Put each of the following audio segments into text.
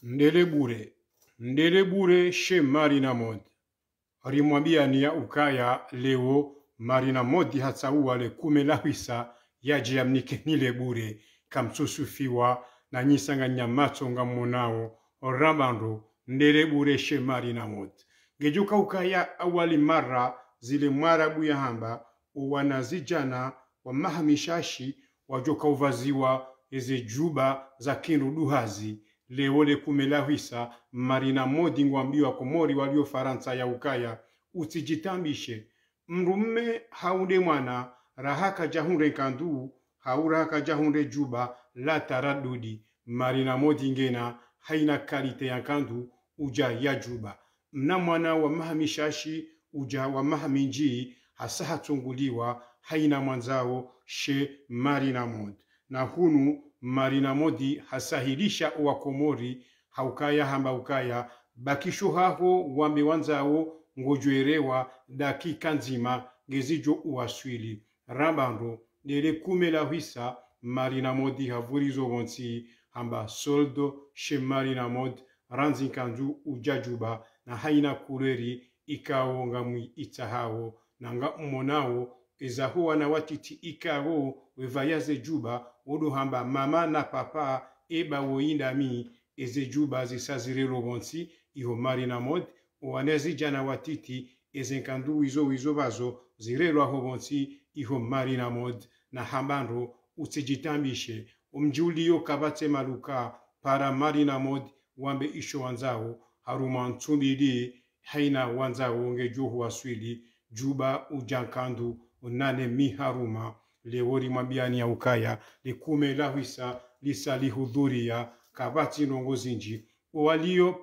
Ndelebure she Marina Mod alimwambia ni ya ukaya leo Marina Modi hatsaua le kumelahwisa yaje yamnikenile bure kamsusufiwa na nyisanga nyamato nga monao orabando ndelebure she Marina Mod gejuka ukaya awali mara zile mwarabu ya hamba uwanazijana wa mahamishashi wajoka uvaziwa eze juba za kindu duhazi leo le kumelahwisa Marina Modi ngwambiwa komori walio Faransa ya ukaya utijitambishe mrumme haunde mwana rahaka jahunde kandu hauraka jahunde juba la taradudi Marina Modi ngena haina kalite ya kandu uja ya juba mna mwana wa mahamishashi uja wa mahaminji hasa hatunguliwa haina mwanzao she Marina Modi na hunu Marina Modi hasahilisha wa komori haukaya hamba ukaya bakisho haho wambe wanzao ngojwerewa dakika nzima gezijo uwaswili rabando nele kumelahwisa Marina Modi havurizo wonsi hamba soldo she Marina Modi ranzi kanju ujajuba na haina kureri ikao ngamwi itahao na nga umonao ezahuwa na watiti ikao wevayaze juba odo hamba mama na papa eba woinda mi eze juba zisazirero bonsi iho Marina Modi wanezi jana watiti ezenkandu wizo bazo zirelo aho bonsi iho Marina Modi na hambando utejitambishe umjulio kabate maluka para Marina Modi wambe isho wanzao haruma ntumbili haina wanzao ngejuhu waswili juba ujankandu unane mi haruma lewori mwambiani ya ukaya likume lahwisa lisalihudhuria kabati nongozinji walio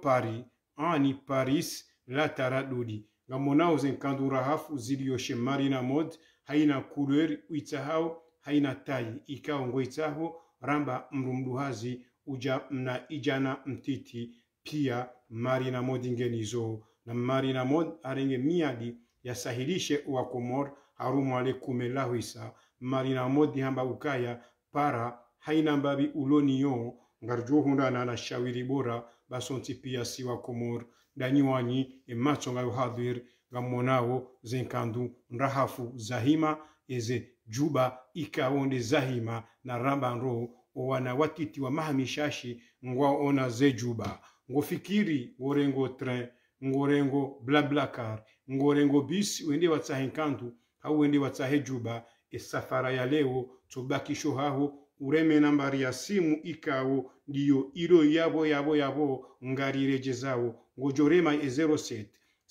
Paris la taradudi ngamonao zenkandu rahafu ziliyoshe Marina Modi haina couleur uitahao haina tai ikaongo itaho ramba mrumduhazi uja mna ijana mtiti pia Marina Modi ngenizo na Marina Modi arenge miadi yasahilishe wa komor harumu ale kumelahwisa Marina Modi hamba ukaya para haina mbabi uloniyo ngarjo hundana na shawiri bora basonti pia siwa komor danyuani emacho ngayo hadir gamonao zenkandu nrahafu zahima eze juba ikaonde zahima na rambandro wana watiti wa mahamishashi ngwa ona ze juba ngofikiri ngorengo train ngorengo blablacar ngorengo bis wende watsahenkandu au wende watsahe juba esafara ya leo tobakisho haho ureme nambari ya simu ikao ndiyo ilo yabo ngarirejezao ngojorema e 07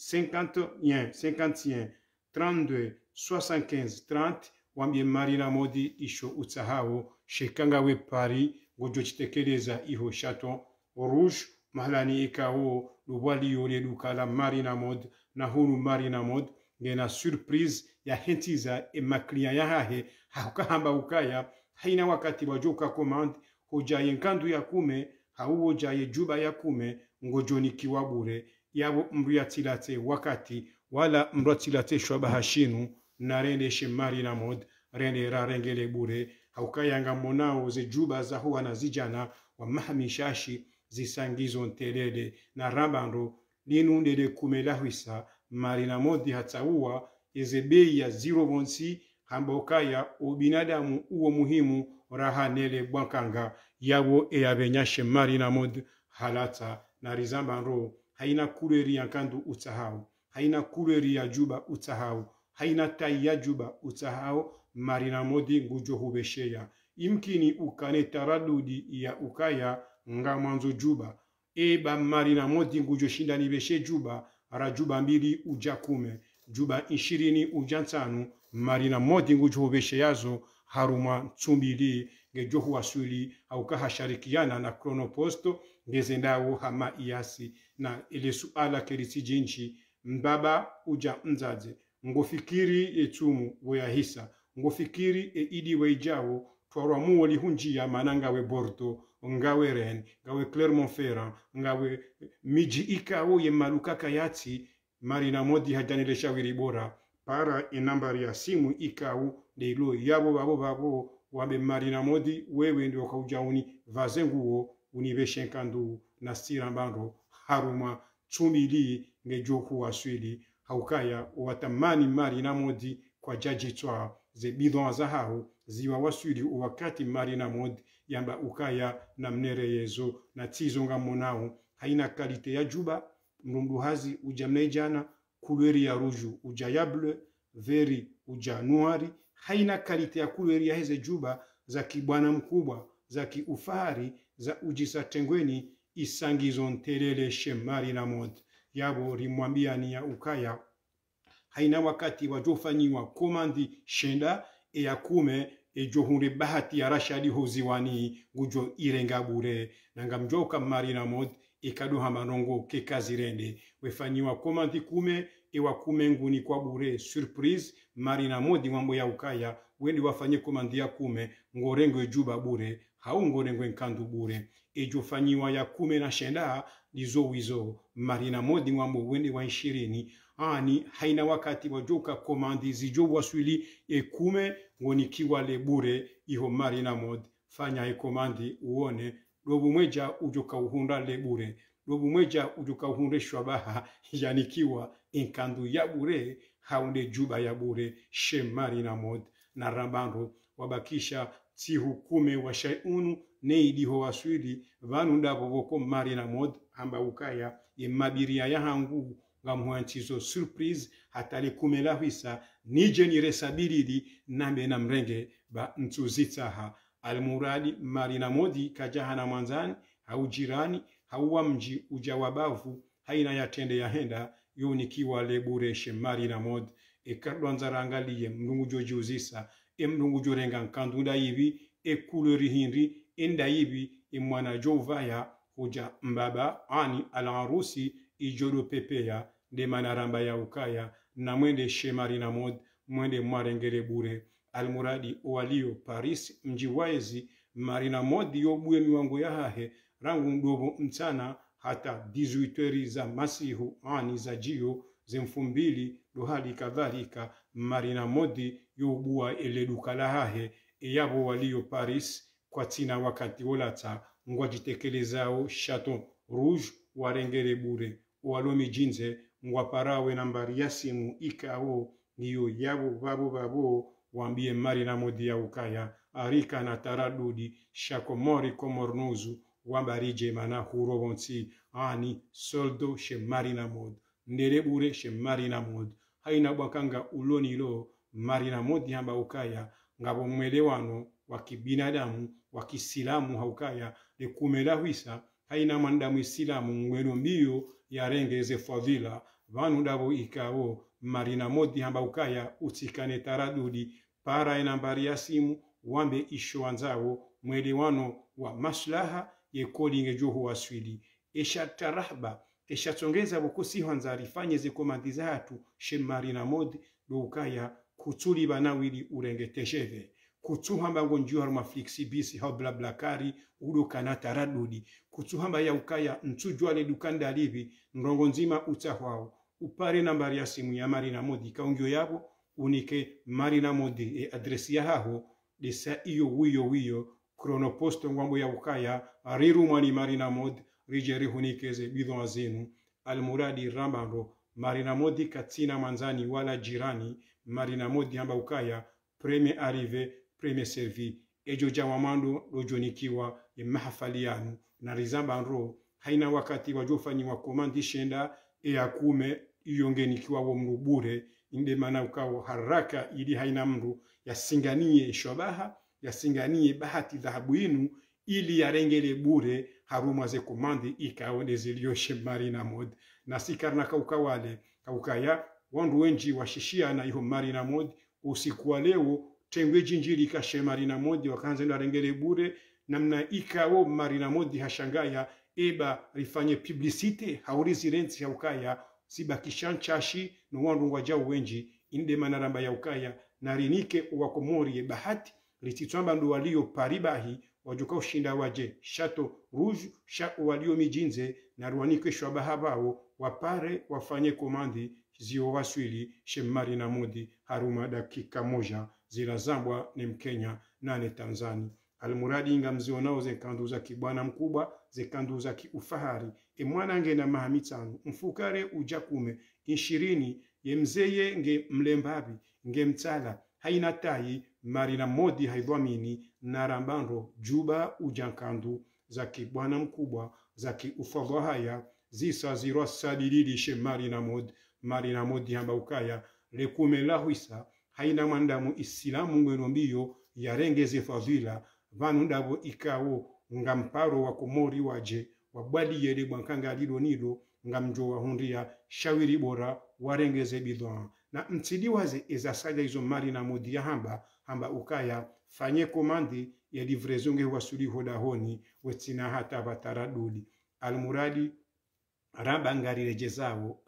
51 32 75 30 wambie Marina Modi isho utsahao shekangawe Paris ngojochitekeleza iho Chaton Rouge mahalani ikao lubwali yole dukala Marina Modi na hunu Marina Modi ngena surprise ya hentiza maklia ya hahe hakahamba ukaya haina wakati wajoka command hojaye nkandu ya kume hauwo jaye juba ya kume ngojoni kiwabure yabo mru yatilate wakati wala mru yatilate shwaba hashinu na rende she Marina Modi rende rarengele bure haukayanga monao ze juba za huwa na zijana wa mahamishashi zisangizo ntelele na rabando linundele kumelahwisa Marina Modi hatsaua ezebei ya zero bonsi hambokaya ubinadamu uwo muhimu raha nele bwankanga yabo eyabenyashe Marina Modi halata na rizambaro haina kuleri ya kandu utsahau haina kuleri ya juba utsahau haina tai ya juba utsahau Marina Modi ngujo hubesheya imkini ukane taradudi ya ukaya nga mwanzo juba eba Marina Modi ngujo shinda nibeshe juba rajuba mbili ujakume juba 20 ujansanu Marina Modi ngujo hubeshe yazo haruma tsumbili ngejohu wasuli au kahasharikiana na Kronoposto ngezendao hama iasi na ile suala kerisijinchi mbaba uja mzaze ngofikiri etumu weyahisa ngofikiri idi weijao twarwa muwoli hunjia mananga we Bordeaux ngawe Rennes ngawe Clermont-Ferrand ngawe miji ikao ye malukaka yati Marina Modi hajanile shawiri bora para inambari ya simu ikao leilo yabo babo wabe Marina Modi wewe ndio kaujauni vazenguo unibeshenkandu na sirambando haruma tumili ngejoku waswili haukaya watamani Marina Modi kwa jaji twa ze bidon zahao ziwa waswili wakati Marina Modi yamba ukaya na mnere yezo na tizonga monao haina kalite ya juba mrumduhazi ujamnejana kulweri ya ruju ujayable veri ujanuari haina kalite ya kulweri ya heze juba za kibwana mkubwa za kiufahari za ujisa tengweni isangizo ntelele she Marina Modi yabo rimwambia ni ya ukaya haina wakati wajofanyiwa komandi shenda ya kume johunre bahati ya rashadi hoziwani gujo irenga bure nanga mjoka Marina Modi ikaduha manongo ke kazirende wefanyiwa komandi kume wakume nguni kwa bure surprise Marina Modi mambo ya ukaya wendi wafanye komandi ya kume ngorengo juba bure hau ngorengo nkandu bure ejofanyiwa ya kume na shenda lizo wizo Marina Modi mambo wendi wa 20 ani haina wakati wajoka komandi zijo waswili kume ngonikiwa le bure iho Marina Modi fanya komandi uone dobu mweja ujoka uhunda le bure dobu mweja ujoka uhunde shwabaha yanikiwa inkandu ya bure haunde juba ya bure she Marina Modi na rambando wabakisha tihu kume wa shayunu neidiho waswili vanu ndabo voko Marina Modi hamba ukaya mabiria ya hangu ngamuanchizo surprise hatali kumela hisa nije ni resabilidi nambe na mrenge ba ntuzitaha almuradi Marina Modi kajahana mwanzani hau jirani hau mji ujawabavu haina yatende ya henda yonikiwa lebure she Marina Modi ekadwanza angaliye mnungu jojiuzisa mnungu jorenga nkandunda hivi kulori hindi enda hivi mwana jovaya hoja mbaba ani alarusi ijodo pepea de manaramba ya ukaya na mwende she Marina Modi mwende mwarengere bure almuradi walio Paris mji waezi Marina Modi yobuye miwango ya hahe rangu mdobo mtana hata 18 za masihu ani za jio zemfumbili dohali kadhalika Marina Modi yobua eleduka la hahe yabo walio Paris kwa tina wakati olata ngwajitekelezao Chaton Rouge warengere bure walomi jinze ngwaparawe nambari ya simu ikao niyo yabo babo wambie Marina Modi ya ukaya arika na taradudi shakomori komornuzu wambarije mana hurobonsi ani soldo she Marina Modi ndere bure she Marina Modi haina bakanga ulonilo Marina Modi hamba ukaya ngabo mwelewano wakibinadamu wakisilamu haukaya lekumela huisa haina mandamu isilamu mwelo mbio ya rengeze fadhila vanu dabo ikao Marina Modi hamba ukaya utikane taradudi para nambari ya simu wambe ishoanzao mwelewano wa maslaha yekolinge johu waswili esha tarahba esha tongeza bukusi hanzari fanye ze komandi zatu she Marina Modi do ukaya kutuli banawili urengetesheve kutuhamba ngonjua haruma flexibisi hau blablakari udo kanata radudi kutuhamba ya ukaya ntujua le dukanda livi ndongo nzima utahwao upare nambari ya simu ya Marina Modi kaungyo yabo unike Marina Modi adresi ya haho desa iyo wiyo kronoposto ngwambo ya ukaya ariru mwani Marina Modi rijeri hunikeze bidon azenu almuradi rambando Marina Modi katina manzani wala jirani Marina Modi hamba ukaya premier arrivé premier servi ejo jawamando lojonikiwa mahafalianu na rizamba nro haina wakati wajofanyiwa komandi shenda akume iyongenikiwa wo mrubure inde mana ukao haraka ili haina mru yasinganie shobaha yasinganie bahati dhahabu inu ili yarengele bure haruma ze komandi ikaone ziliyoshe Marina Modi na sikarna kaukawale kaukaya wandu wenji washishia na iho Marina Modi usiku wa leo tengwe jinjiri kashe Marina Modi wakanze na rengele bure namna ikao Marina Modi hashangaya eba rifanye publicite haurizi renzi ya ukaya sibakishanchashi no wandu wajao wenji inde manaramba ya ukaya narinike uwakomori bahati lititwamba ndo walio paribahi wajuka ushinda waje Chateau Rouge walio mijinze na ruanike shwabaha bao wapare wafanye komandi zio waswili she Marina Modi haruma dakika moja zilazambwa ni Mkenya nane Tanzania almuradi inga mzionao zekandu za kibwana mkubwa zekandu za kiufahari mwana nge na mahamitano mfukare ujakume 20 ye mzeye nge mlembabi nge mtsala haina tai marina modi haidhamini na rambando juba ujankandu za kibwana mkubwa za kiufadha haya zisa zirwa sadididishe marina modi hamba ukaya lekume lahwisa haina mandamu isilamu ngweno mbiyo yarengeze fadhila vanu ndavo ikawo nga mparo wa komori waje wabwali yele bwankanga lido nido nga mjo wa hundia shawiri bora warengeze bidwa na mtsidi waze ezasaja izo marina modi ya hamba ukaya fanye komandi ya livrezo nge wasuli hodahoni wetina hata bataraduli almuradi raba ngari rejezawo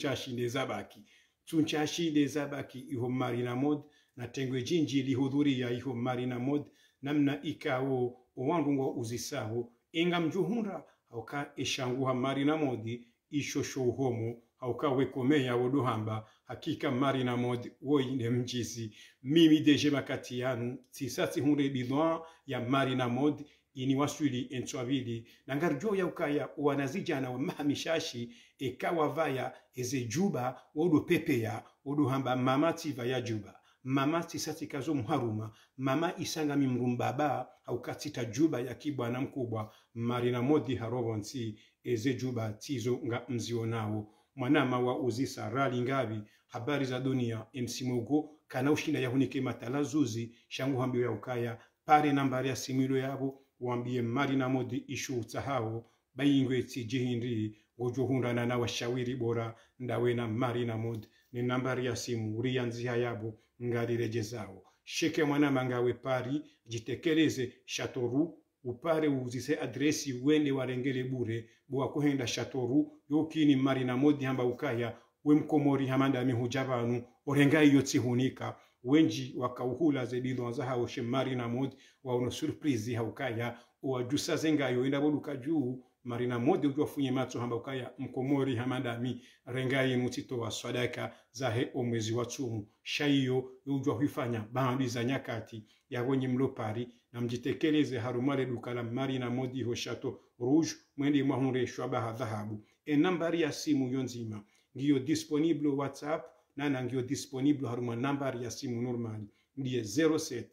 tsunchashinde zabaki iho marina mod na tengwe jinji lihudhuria iho marina mod namna ikawo owangungo uzisaho inga mjuhunda hauka eshanguha marina modi ishosho homo hauka wekomeya wodohamba hakika marina mod woine mjisi mimi deje makati yanu tisati hunde bidwa ya marina mod ini wasuli entwabili nangarjo ya ukaya wanazijana wa mahamishashi ekawa vaya eze juba wodo pepeya wodo hamba mamati vaya juba mamati sati kazo mharuma mama isanga mimrumbaba haukatita juba ya kibwana mkubwa marina modi harobonsi eze juba tizo nga mzionao mwanama wa uzisa rali ngavi habari za dunia msimogo kana ushinda yahunike matalazuzi shangu hambio ya ukaya pare nambari ya similo yabo wambie marina modi ishu utsahao bayingwe tijihindri gojohundana na washawiri bora ndawe na marina mod ni nambari ya simu urianzia yabo ngari rejezao sheke mwana mangawe pari jitekeleze shatoru upare uzise adresi wende warengele bure bwa kuhenda shatoru yokini marina modi hamba ukaya we mkomori hamanda mihujabanu orengai yotsihunika wenji wakauhula zebido zahao she marina mod waono surprise haukaya uwajusa zengayo indaboduka juu marina mod ujofunye matso hamba ukaya mkomori hamandami rengai mutito wa sadaka zahe omwezi wa tsumu shaiyo ujwa huifanya bambi za nyakati ya wenye mlopari na mjitekeleze harumale duka la marina modi ho shato rouge mwende mwahunre shwabaha dhahabu nambari ya simu yonzima ngiyo disponible WhatsApp na ngio disponible haruma nambari ya simu normali ndiye 07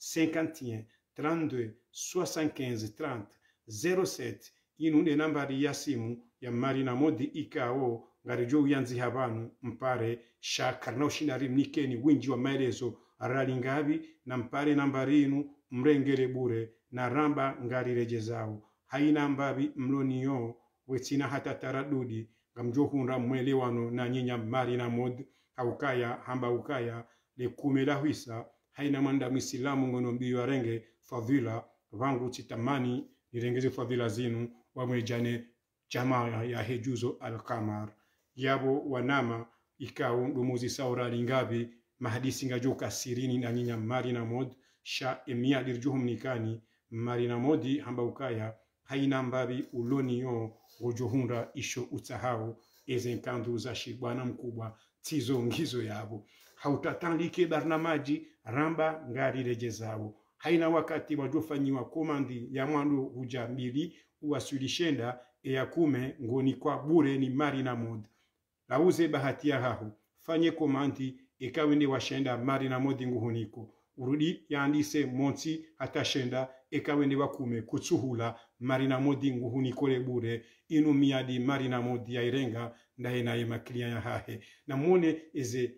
51 32 75 30 07 inunde nambari ya simu ya marina modi ikao ngarijo uyanzi habanu mpare shakarna ushinari mnikeni winji wa maelezo arali ngavi na mpare nambari inu mrengele bure na ramba ngari rejezao haina mbabi mloniyo wetina hata taradudi ngamjohunda mwelewano na nyinya marina mod haukaya hamba ukaya le kumela huisa haina manda mwisilamu ngono mbiyo arenge fadhila vangu chitamani nirengeze fadhila zinu wamwejane jamaa ya hejuzo al-Qamar yabo wanama ikao ndumuzi saurali ngavi mahadisi ngajoka sirini na nyinya marina mod sha emia dirjuhum nikani marina modi hamba ukaya haina mbabi uloniyo gojohunda isho utsahao ezenkandu za shibwana mkubwa tizo ngizo yabo hautatandike barnamaji ramba ngari rejezao haina wakati wajofanyiwa komandi ya mwando hujambili uwasulishenda ya kume ngoni kwa bure ni marina mod lauze bahati ya hahu fanye komandi ekawende washenda marina modi nguhuniko urudi yaandise monti atashenda ekawende wakume kutsuhula marina modi nguhuniko le bure inu miadi marina modi ya irenga ndaye na yemaklia ya hahe na mwone eze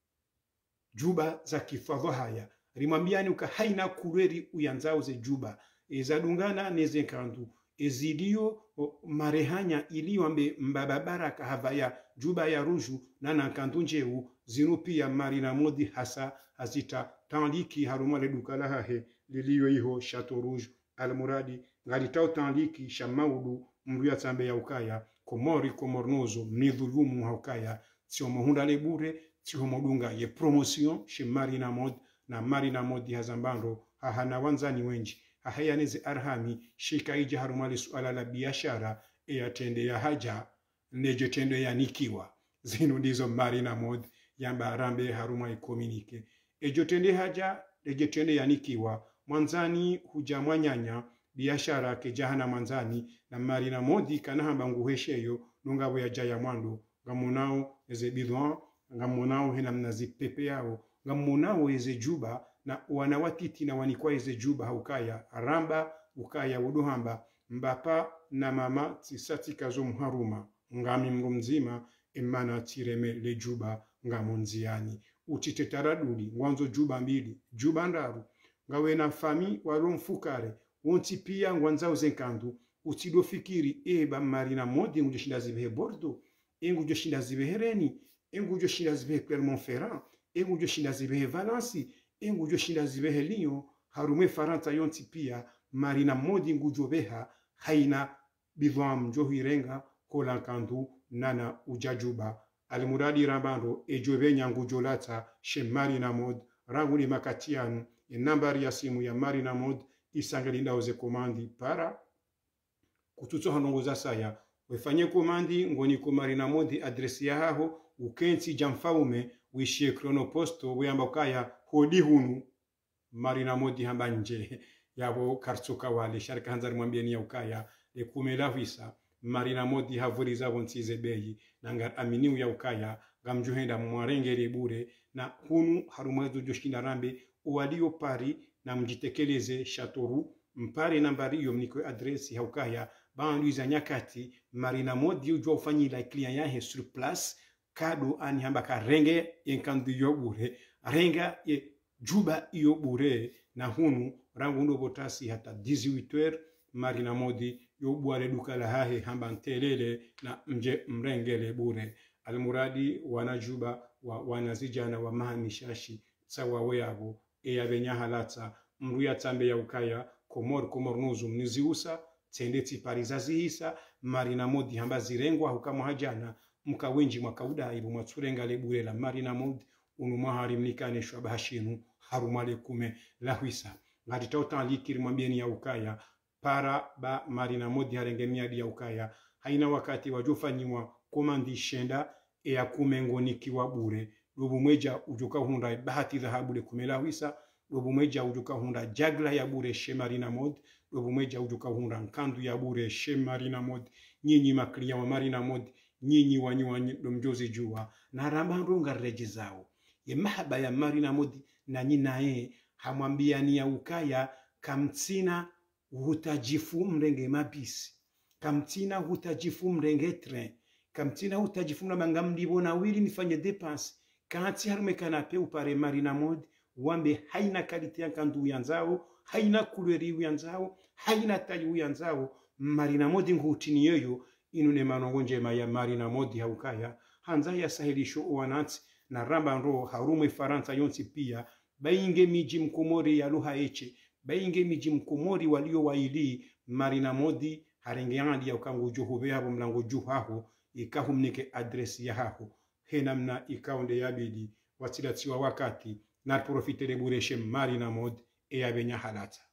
juba za kifadho haya rimambiani uka haina kureri uyanzao ze juba ezadungana neze kandu ezidio marehanya iliwambe mbababara kahavaya juba ya ruju nana kandu njeu zinupia marina modi hasa hazita tandiki harumale dukala hahe liliyo iho Chateau Rouge almuradi ngalita tandiki shamaudu mruya tsambe ya ukaya komori komornozo mnidhulumu haukaya sio mohunda lebure sio modunga ye promotion chez marina mod na marina modi hazambando hahana wanzani wenji hahayaneze arhami shika ije harumale suala la biashara yatende ya haja neje tende ya nikiwa zinu ndizo marina mod yamba arambe haruma ikominike ejo tende haja eje tende ya nikiwa mwanzani huja mwanyanya biashara ke jahana mwanzani na Marina Modi kana hamba nguhesheyo nungabo ya jaya mwando ngamunao eze bidwan ngamunao hena mnazi pepe yao ngamunao eze juba na wanawatiti na wanikwa eze juba haukaya ramba ukaya uduhamba mbapa na mama tisati kazo mharuma ngami mngu mzima emana tireme le juba ngamonziani utite taraduli ngwanzo juba mbili juba ndaru ngawe na fami walomfukare wonti pia ngwanza uzenkandu utido fikiri eba Marina Modi ngujo shinda zibehe Bordeaux ngujo shinda zibehe Reni ngujo shinda zibehe Clermont-Ferrand ngujo shinda zibehe Valence ngujo shinda zibehe Lyon harume Faranta yonti pia Marina Modi ngujo beha haina bidham njohirenga kolankandu nana ujajuba alimuradi rambando ejobe nyangujo lata she Marina Modi ranguni makatianu nambari ya simu ya Marina Modi isangalinda uze komandi para kututo hanongoza saya wefanye komandi ngoni ko Marina Modi adresi ya haho ukensi jamfaume wishie Chronoposto weyamba ukaya hodi hunu Marina Modi hamba nje yabo kartsoka wale sharika hanzari mwambieni ya ukaya le kumela visa Marina Modi havuriza wontize beyi nangar aminiu ya ukaya gamjuhenda mwarengere bure na hunu harumwezo joshinda rambe uwalio pari na mjitekeleze shatoru mpare nambari iyo mniko adresi haukaya banduiza nyakati Marina Modi ujua ufanyila client yahe sur place kado ani hamba ka renge yenkandu yo bure renga ye juba iyo bure na hunu rangu ndo botasi hata 18h Marina Modi yo buare duka la hahe hamba ntelele na mje mrengele bure almuradi wanajuba wa wanazijana wa mahanishashi sawa weyabo eyabenya halata mruya tambe ya ukaya komor nuzu mniziusa tendeti parizazi hisa Marina Modi hamba zirengwa hukama hajana mkawenji mwakauda ibu matsurenga lebure la Marina Modi unumahari mnikane shwaba hashinu harumale kume la huisa ngati tauta likiri mwambieni ya ukaya para ba Marina Modi harengemia ya ukaya haina wakati wajofanyiwa komandi shenda ya kumengoni kiwa bure lubu mweja ujuka hunda bahati dhahabu le kumela huisa lubu mweja ujuka hunda jagla ya bure she Marina Modi lubu mweja ujuka hunda nkandu ya bure she Marina Modi nyinyi maklia wa Marina Modi nyinyi wanyi domjozi jua na rambandu ngareje zao ye mahaba ya Marina Modi na nyinae hamwambia ni ya ukaya kamtina hutajifu mrenge mabisi kamtina hutajifu mrenge train kamtina hutajifu mranga mdibona wili nifanye depense kanti harume kanape upare Marina Modi wambe haina kalite yankandu yanzao haina kulweri yanzao haina tayu yanzao Marina Modi ngutini yoyo inune manongo njema ya Marina Modi haukaya hanza ya sahilisho uwanati na ramba nro harume Faranta yonsi pia bainge miji mkomori ya luha eche bainge miji mkomori walio waili Marina Modi harengeyandi ya ukangu juhube hapo mlango juhaho ikahumnike adresi ya haho henamna ikaunde yabidi watilatiwa wakati na profitele bureshe Marina Modi eyabenya halata